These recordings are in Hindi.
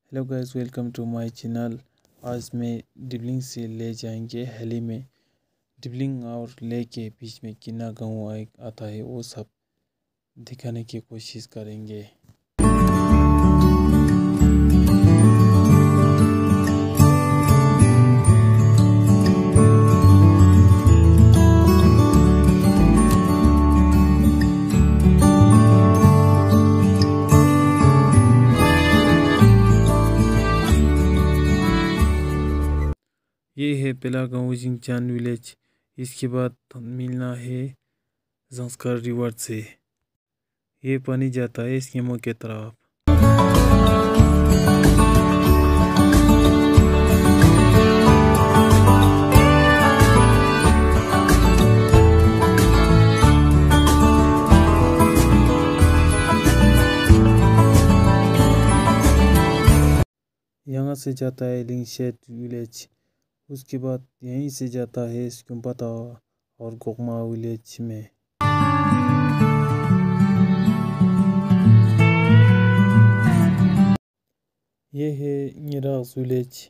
Hello guys, welcome to my channel. आज मैं डिबलिंग से ले जाएंगे हेली में। डिबलिंग और ले के बीच में कितना गाँव आता है वो सब दिखाने की कोशिश करेंगे। ये है पहला गाँव जिंगचान विलेज। इसके बाद मिलना है जंस्कार रिवर से। ये पानी जाता है स्कीमो के तरफ। यहाँ से जाता है लिंगशेट विलेज। उसके बाद यहीं से जाता है स्कुम्पाता और गोकमा विलेज में। ये है निराज विलेज।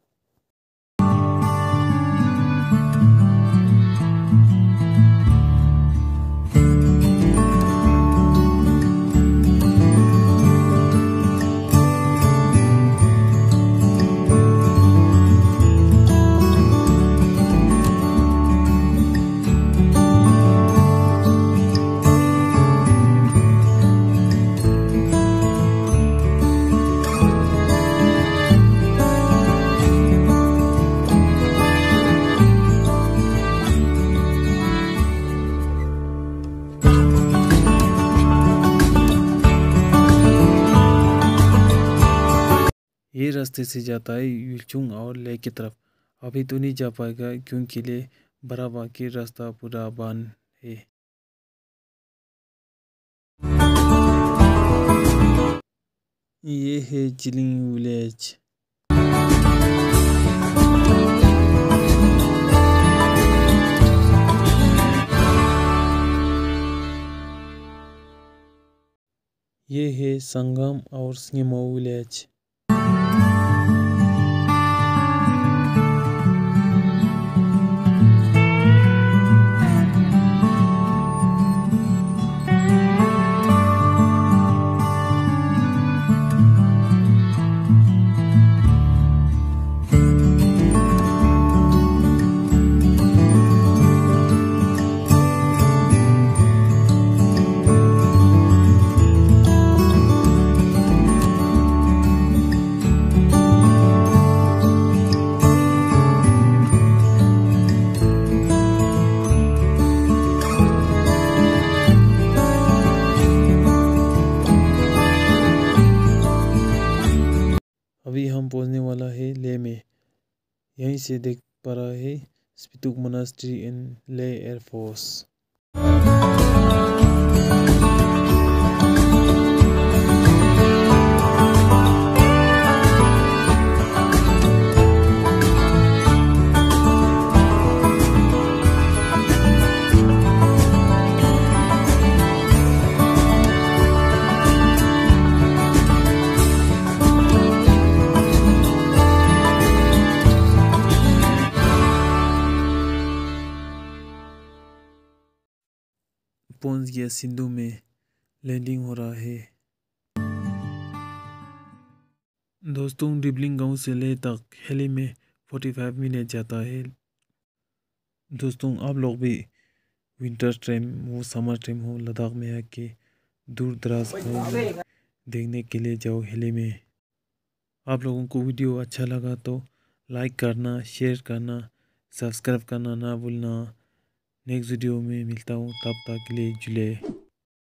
ये रास्ते से जाता है यूचुंग और ले की तरफ। अभी तो नहीं जा पाएगा क्योंकि ले बड़ा बाकी रास्ता पूरा बंद है। ये है चिलिंग विलेज। ये है संगम और स्कीमो विलेज। अभी हम पहुंचने वाला है ले में। यहीं से देख पा रहा है Spituk monastery and Leh air force. पहुंच गया सिंधु में। लैंडिंग हो रहा है। दोस्तों, डिबलिंग गांव से ले तक हेली में 45 मिनट जाता है। दोस्तों, आप लोग भी विंटर टाइम हो समर टाइम हो लद्दाख में आके दूर दराज गाँव देखने के लिए जाओ हेली में। आप लोगों को वीडियो अच्छा लगा तो लाइक करना, शेयर करना, सब्सक्राइब करना ना भूलना। नेक्स्ट वीडियो में मिलता हूँ, तब तक के लिए जुले।